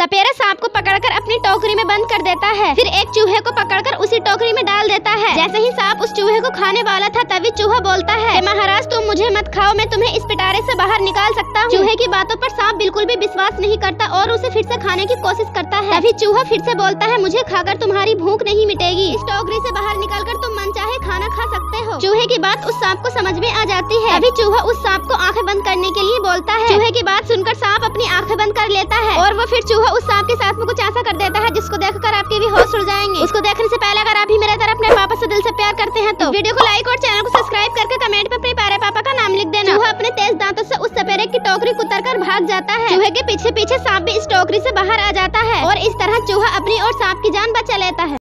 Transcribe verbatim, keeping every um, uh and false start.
सपेरा सांप को पकड़कर अपनी टोकरी में बंद कर देता है। फिर एक चूहे को पकड़कर उसी टोकरी में डाल देता है। जैसे ही सांप उस चूहे को खाने वाला था तभी चूहा बोलता है, महाराज तुम मुझे मत खाओ, मैं तुम्हें इस पिटारे से बाहर निकाल सकता हूँ। चूहे की बातों पर सांप बिल्कुल भी विश्वास नहीं करता और उसे फिर से खाने की कोशिश करता है। तभी चूहा फिर से बोलता है, मुझे खाकर तुम्हारी भूख नहीं मिटेगी, इस टोकरी से बाहर निकलकर तुम मनचाहे खाना खा सकते हो। चूहे की बात उस सांप को समझ में आ जाती है। तभी चूहा उस सांप को आंखें बंद करने के लिए बोलता है। चूहे की बात सुनकर सांप अपनी आंखें बंद कर लेता है और वो फिर चूहा उस सांप के साथ में कुछ ऐसा कर देता है जिसको देखकर आपके भी होश उड़ जाएंगे। उसको देखने से पहले अगर आप भी मेरे तरह अपने पापा से दिल से प्यार करते हैं तो वीडियो को लाइक और चैनल को सब्सक्राइब करके कमेंट में अपने प्यारे पापा का नाम लिख देना। चूहा अपने तेज दांतों से उस सपेरे की टोकरी कुतर कर भाग जाता है। चूहे के पीछे पीछे सांप भी इस टोकरी से बाहर आ जाता है और इस तरह चूहा अपनी और सांप की जान बचा लेता है।